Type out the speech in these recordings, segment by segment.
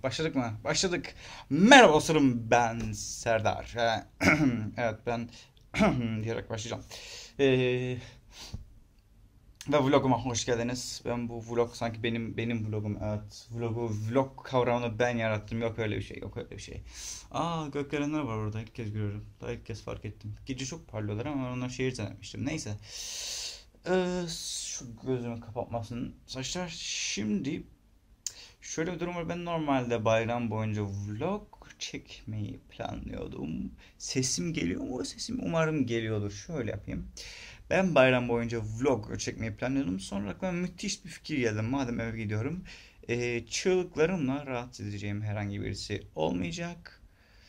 Başladık mı? Başladık. Merhaba dostlarım, ben Serdar. Evet, ben diyerek başlayacağım. Ee, Ve vloguma hoş geldiniz. Ben bu vlog sanki benim vlogum. Evet, vlog kavramını ben yarattım. Yok öyle bir şey, yok öyle bir şey. Gökdelenler var orada, ilk kez görüyorum. Daha ilk kez fark ettim. Gece çok parlıyorlar ama onlar şehir zannetmiştim. Neyse. Şu gözümü kapatmasın saçlar. Şimdi şöyle bir durum var. Ben normalde bayram boyunca vlog çekmeyi planlıyordum. Sesim geliyor mu? Sesim umarım geliyordur. Şöyle yapayım. Ben bayram boyunca vlog çekmeyi planlıyordum. Sonra aklıma müthiş bir fikir geldi. Madem eve gidiyorum. Çığlıklarımla rahatsız edeceğim herhangi birisi olmayacak.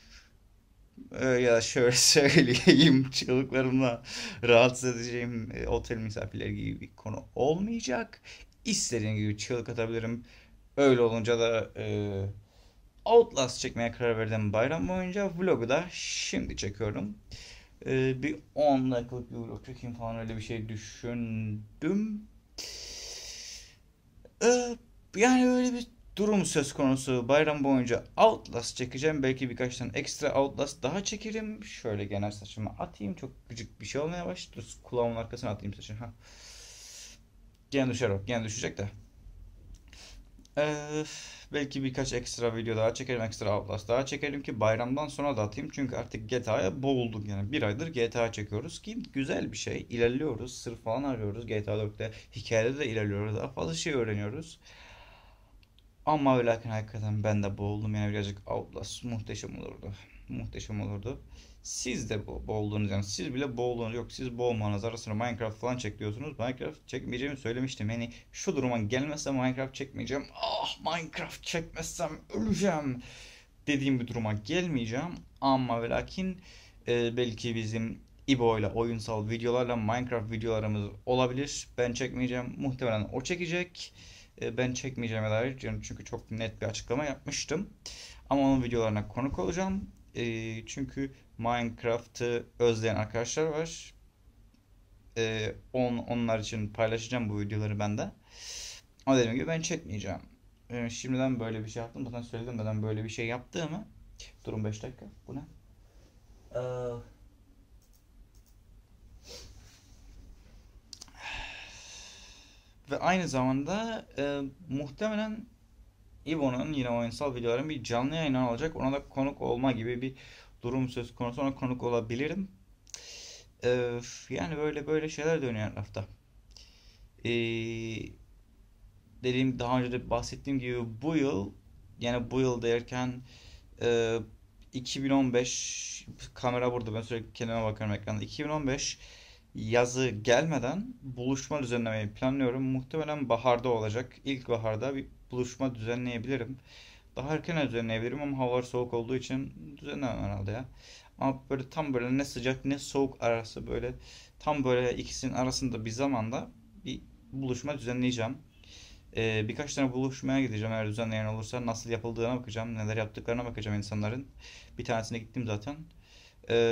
Ya da şöyle söyleyeyim. Çığlıklarımla rahatsız edeceğim otel misafirleri gibi bir konu olmayacak. İstediğim gibi çığlık atabilirim. Öyle olunca da Outlast çekmeye karar verdim bayram boyunca. Vlogu da şimdi çekiyorum. Bir 10 dakikalık bir vlog çekeyim falan, öyle bir şey düşündüm. Ee, Yani öyle bir durum söz konusu. Bayram boyunca Outlast çekeceğim. Belki birkaç tane ekstra Outlast daha çekerim. Şöyle genel saçımı atayım. Çok gıcık bir şey olmaya başladı. Kulağımın arkasına atayım saçımı. Gene düşer o. Gene düşecek de. Ee, Belki birkaç ekstra video daha çekerim, ekstra Outlast daha çekerim ki bayramdan sonra da atayım. Çünkü artık GTA'ya boğuldum yani. Bir aydır GTA çekiyoruz ki güzel bir şey. İlerliyoruz, sır falan arıyoruz. GTA 4'te hikayede de ilerliyoruz. Daha fazla şey öğreniyoruz. Ama ve lakin hakikaten ben de boğuldum yani, birazcık Outlast muhteşem olurdu. Muhteşem olurdu. Siz de boğuldunuz yani, siz bile boğuldunuz. Yok, siz boğulmanız, ara sıra Minecraft falan çekiyorsunuz. Minecraft çekmeyeceğimi söylemiştim. Yani şu duruma gelmezse Minecraft çekmeyeceğim. Minecraft çekmezsem öleceğim dediğim bir duruma gelmeyeceğim. Ama ve lakin belki bizim İbo ile oyunsal videolarla Minecraft videolarımız olabilir. Ben çekmeyeceğim. Muhtemelen o çekecek. Ben çekmeyeceğime dair, çünkü çok net bir açıklama yapmıştım. Ama onun videolarına konuk olacağım. Çünkü Minecraft'ı özleyen arkadaşlar var. Onlar için paylaşacağım bu videoları ben de. Ama dediğim gibi ben çekmeyeceğim. Şimdiden böyle bir şey yaptım. Zaten söyledim neden böyle bir şey yaptığımı. Durun 5 dakika. Bu ne? Ee, Ve aynı zamanda muhtemelen İbo'nun yine oyunsal videoların bir canlı yayını olacak. Ona da konuk olma gibi bir durum söz konusu. Ona konuk olabilirim. Ee, Yani böyle böyle şeyler dönüyor etrafta. Ee, Daha önce de bahsettiğim gibi bu yıl, yani bu yıl derken e, 2015, kamera burada, ben sürekli kendime bakıyorum ekranda. 2015 yazı gelmeden buluşma düzenlemeyi planlıyorum. Muhtemelen baharda olacak. İlkbaharda bir buluşma düzenleyebilirim. Daha erken düzenleyebilirim ama havalar soğuk olduğu için düzenlemem herhalde ya. Ama böyle tam böyle ne sıcak ne soğuk arası, böyle tam böyle ikisinin arasında bir zamanda bir buluşma düzenleyeceğim. Birkaç tane buluşmaya gideceğim eğer düzenleyen olursa. Nasıl yapıldığına bakacağım. Neler yaptıklarına bakacağım insanların. Bir tanesine gittim zaten. Ee,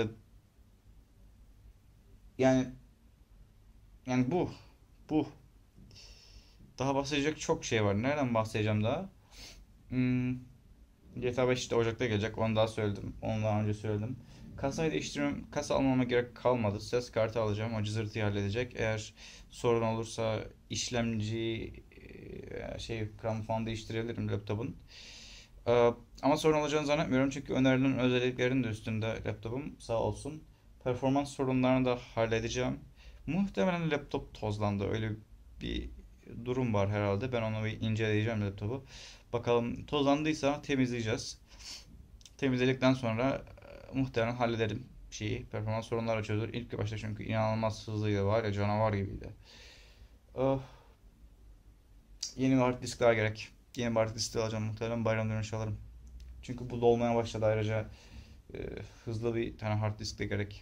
yani yani bu. Daha bahsedecek çok şey var. Nereden bahsedeceğim daha? Hmm, GTA 5 işte Ocak'ta gelecek. Onu daha söyledim. Onu daha önce söyledim. Kasayı değiştirmem, kasa almama gerek kalmadı. Ses kartı alacağım. O cızırtıyı halledecek. Eğer sorun olursa işlemci RAM falan değiştirebilirim laptopun. Ama sorun olacağını zannetmiyorum çünkü önerilen özelliklerin de üstünde laptopum, sağ olsun. Performans sorunlarını da halledeceğim. Muhtemelen laptop tozlandı. Öyle bir durum var herhalde. Ben onu bir inceleyeceğim, laptopu. Bakalım, tozlandıysa temizleyeceğiz. Temizledikten sonra muhtemelen hallederim şeyi. Performans sorunları çözülür. İlk başta çünkü inanılmaz hızlıydı, var ya, canavar gibiydi. Oh, yeni bir hard disk daha gerek. Yeni bir hard disk alacağım, muhtemelen bayram dönüşü alırım. Çünkü bu dolmaya başladı ayrıca. e, Hızlı bir tane hard disk de gerek.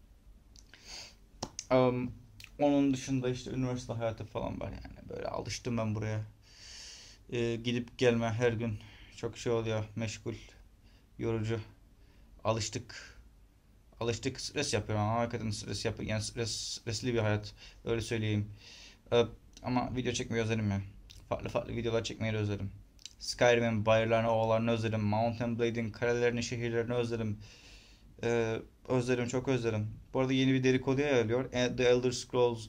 Onun dışında işte üniversite hayatı falan var yani. Böyle alıştım ben buraya. Gidip gelme her gün çok şey oluyor. Meşgul, yorucu. Alıştık. Alıştık, stres yapıyorum ama hakikaten stres yapıyor. Yani stresli bir hayat. Öyle söyleyeyim. Ee, Ama video çekmeyi özledim ya. Farklı farklı videolar çekmeyi de özledim. Skyrim'in bayırlarını, ovalarını özledim. Mount and Blade'in kalelerini, şehirlerini özledim. Özledim, çok özledim. Bu arada yeni bir dedikodu yayılıyor. The Elder Scrolls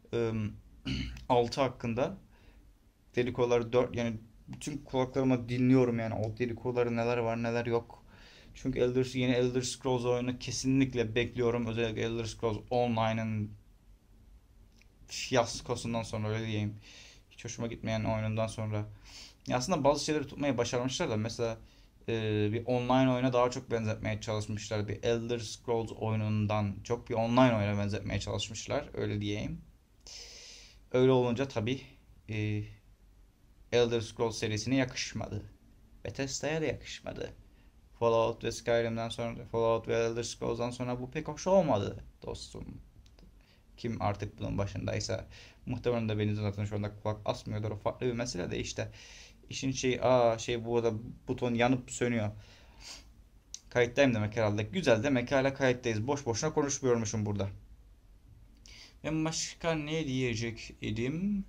6 hakkında. Dedikoduları 4, yani bütün kulaklarıma dinliyorum yani o dedikoduları, neler var neler yok. Çünkü yeni Elder Scrolls oyunu kesinlikle bekliyorum. Özellikle Elder Scrolls Online'ın fiyaskosundan sonra, öyle diyeyim. Hiç hoşuma gitmeyen oyunundan sonra. Ya aslında bazı şeyleri tutmayı başarmışlar da, mesela bir online oyuna daha çok benzetmeye çalışmışlar. Bir Elder Scrolls oyunundan çok bir online oyuna benzetmeye çalışmışlar. Öyle diyeyim. Öyle olunca tabii Elder Scrolls serisine yakışmadı. Bethesda'ya da yakışmadı. Fallout ve Skyrim'den sonra, Fallout ve Elder Scrolls'dan sonra bu pek hoş olmadı dostum. Kim artık bunun başındaysa muhtemelen de beni zaten şu anda kulak asmıyordur. O farklı bir mesele de işte. İşin bu arada buton yanıp sönüyor. Kayıttayım demek herhalde. Güzel, demek hala kayıttayız. Boş boşuna konuşmuyormuşum burada. Ben başka ne diyecek idim?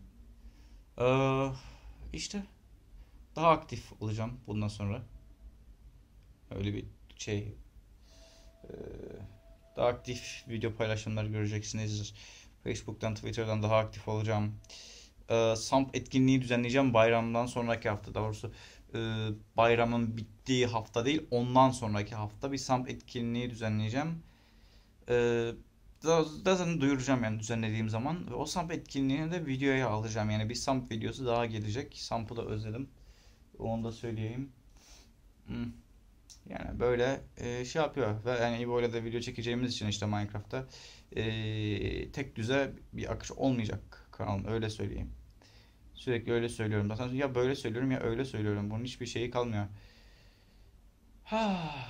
İşte daha aktif olacağım bundan sonra. Öyle bir şey. Daha aktif video paylaşımları göreceksiniz. Facebook'tan, Twitter'dan daha aktif olacağım. Samp etkinliği düzenleyeceğim bayramdan sonraki hafta. Daha doğrusu bayramın bittiği hafta değil, ondan sonraki hafta bir Samp etkinliği düzenleyeceğim. Zaten duyuracağım yani düzenlediğim zaman. Ve o Samp etkinliğini de videoya alacağım. Yani bir Samp videosu daha gelecek. Samp'ı da özledim. Onu da söyleyeyim. Yani böyle şey yapıyor. Ve yani böyle de video çekeceğimiz için işte Minecraft'ta tek düze bir akış olmayacak kanalım, öyle söyleyeyim. Sürekli öyle söylüyorum. Zaten ya böyle söylüyorum ya öyle söylüyorum. Bunun hiçbir şeyi kalmıyor. Ha.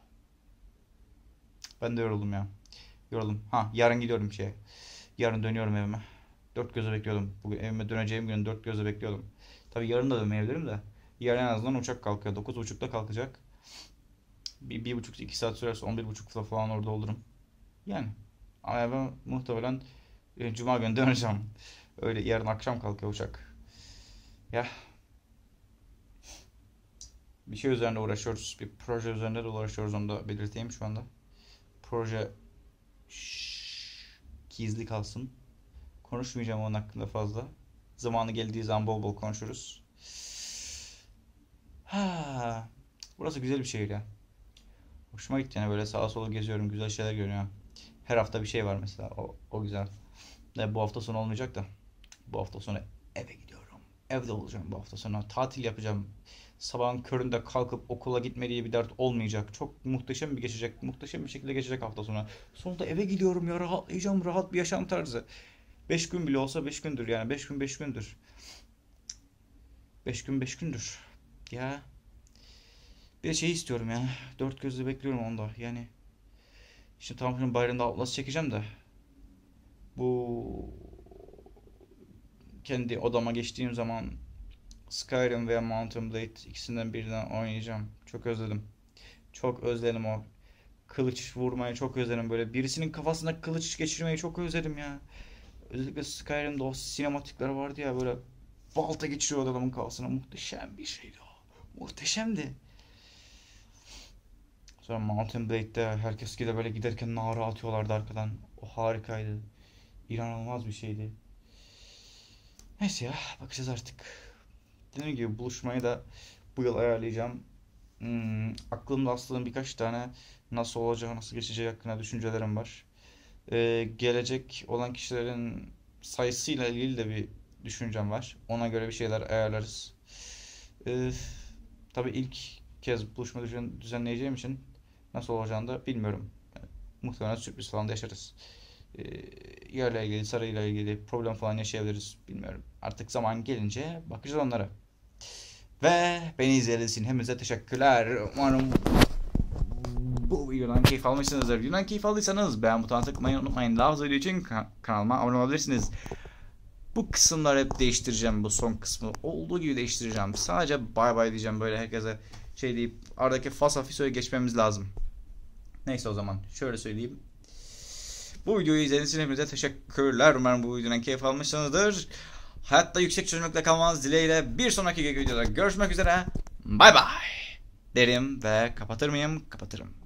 Ben de yoruldum ya. Yoruldum. Yarın gidiyorum şeye. Yarın dönüyorum evime. Dört gözle bekliyordum. Bugün evime döneceğim gün dört gözle bekliyordum. Tabii yarın da dönmeyebilirim de. Yarın en azından uçak kalkıyor. 9.30'da kalkacak. Bir buçuk iki saat sürerse 11.30'da falan orada olurum. Yani. Ama ben muhtemelen Cuma günü döneceğim. Öyle yarın akşam kalkıyor uçak. Ya bir şey üzerinde uğraşıyoruz. Bir proje üzerinde de uğraşıyoruz, onu da belirteyim şu anda. Proje gizli kalsın. Konuşmayacağım onun hakkında fazla. Zamanı geldiği zaman bol bol konuşuruz. Burası güzel bir şehir ya. Hoşuma gitti yani, böyle sağa sola geziyorum, güzel şeyler görüyorum. Her hafta bir şey var mesela, o güzel. Bu hafta sonu olmayacak da. Bu hafta sonu eve gidiyorum. Evde olacağım bu hafta sonu. Tatil yapacağım. Sabahın köründe kalkıp okula gitme diye bir dert olmayacak. Çok muhteşem bir geçecek. Muhteşem bir şekilde geçecek hafta sonu. Sonunda eve gidiyorum ya, rahatlayacağım. Rahat bir yaşam tarzı. 5 gün bile olsa 5 gündür yani. 5 gün 5 gündür. 5 gün 5 gündür. Ya. Bir de şey istiyorum ya. Dört gözle bekliyorum onda. Yani. İşte tam şimdi bayramda Outlast çekeceğim de. Bu kendi odama geçtiğim zaman Skyrim veya Mount and Blade, ikisinden birinden oynayacağım. Çok özledim. Çok özledim o kılıç vurmayı, çok özledim. Böyle birisinin kafasına kılıç geçirmeyi çok özledim ya. Özellikle Skyrim'de o sinematikler vardı ya, böyle balta geçiriyor adamın kafasına. Muhteşem bir şeydi o. Muhteşemdi. Sonra Mount and Blade'de herkes böyle giderken nara atıyorlardı arkadan. O harikaydı. İnanılmaz bir şeydi. Neyse ya, bakacağız artık. Dediğim gibi buluşmayı da bu yıl ayarlayacağım. Aklımda aslında birkaç tane nasıl olacağı, nasıl geçeceği hakkında düşüncelerim var. Gelecek olan kişilerin sayısıyla ilgili de bir düşüncem var. Ona göre bir şeyler ayarlarız. Tabii ilk kez buluşma düzenleyeceğim için nasıl olacağını da bilmiyorum. Yani, muhtemelen sürpriz falan da yaşarız. Yerle ilgili, sarayla ilgili problem falan yaşayabiliriz. Bilmiyorum. Artık zaman gelince bakacağız onlara. Ve beni izlediğiniz için hepinize teşekkürler. Umarım bu videodan keyif almışsınızdır. Videodan keyif aldıysanız beğen butonuna tıklamayı unutmayın. Daha fazla video için kanalıma abone olabilirsiniz. Bu kısımları hep değiştireceğim. Bu son kısmı olduğu gibi değiştireceğim. Sadece bay bay diyeceğim, böyle herkese şey deyip aradaki fasafisoya geçmemiz lazım. Neyse, o zaman şöyle söyleyeyim. Bu videoyu izlediğiniz için hepinize teşekkürler. Umarım bu videodan keyif almışsınızdır. Hayatta yüksek çözünürlükle kalmanız dileğiyle bir sonraki videoda görüşmek üzere. Bay bay derim ve kapatır mıyım? Kapatırım.